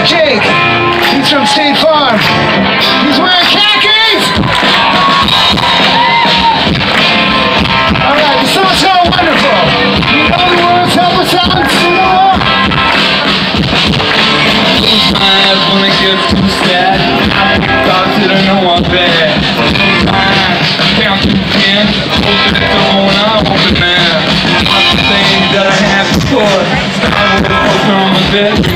Jake. He's from State Farm. He's wearing khakis! Alright, the song's so wonderful. You know the words, help us out, sing along. Sometimes when it gets too sad, I thoughts that I know I'm bad. Sometimes I count to 10, hope it's going, I hope it now. Lots of things that I have before, I will focus on my bed.